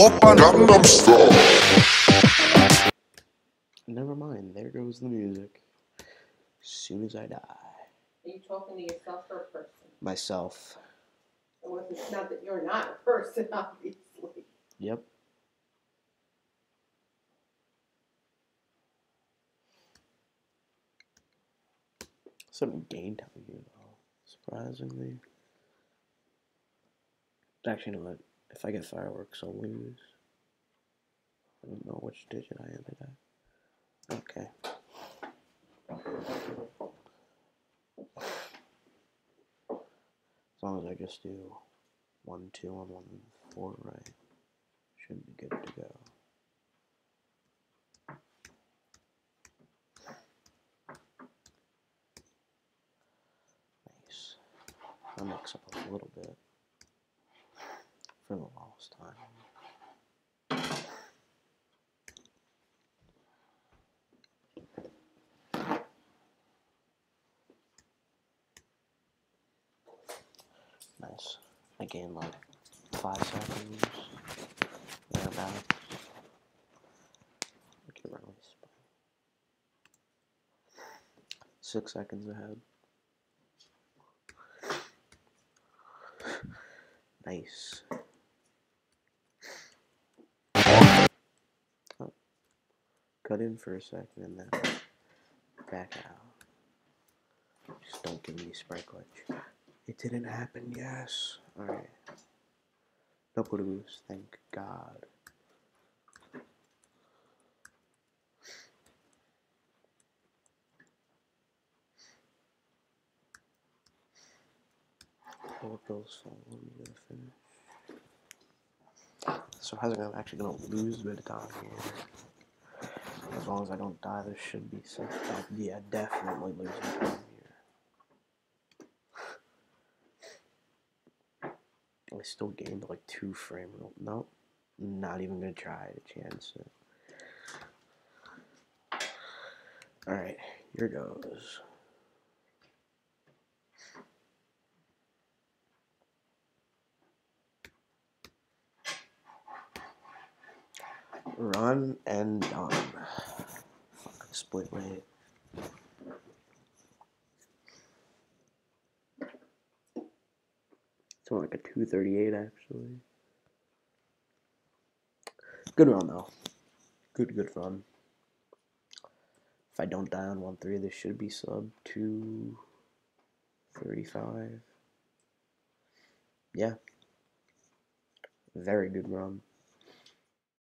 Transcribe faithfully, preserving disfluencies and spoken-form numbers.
Oppa Gangnam Style. Never mind, there goes the music. As soon as I die. Are you talking to yourself or a person? Myself. Well, it's not that you're not a person, obviously. Yep. Some game time here, though. Surprisingly. Actually, you know what? If I get fireworks, I'll lose. I don't know which digit I ended at. Okay. As long as I just do one, two, and one, four right, should be good to go. Nice. I'll mix up a little bit for the last time. Nice. I gained like five seconds. Thereabouts. Look at really spin. Six seconds ahead. Nice. Oh. Cut in for a second and then back out. Just don't give me sprite glitch. It didn't happen, yes. Alright. Double boost, thank God. Four bills fall, let me get a finish. Surprisingly, I'm actually gonna lose a bit of time here. As long as I don't die, there should be some. Uh, yeah, definitely losing time here. I still gained like two frame. Nope, not even gonna try to chance it. Alright, here goes. Run and done. Fucking split rate. It's more like a two thirty-eight actually. Good run though. Good, good run. If I don't die on one three, this should be sub two thirty-five. Yeah. Very good run.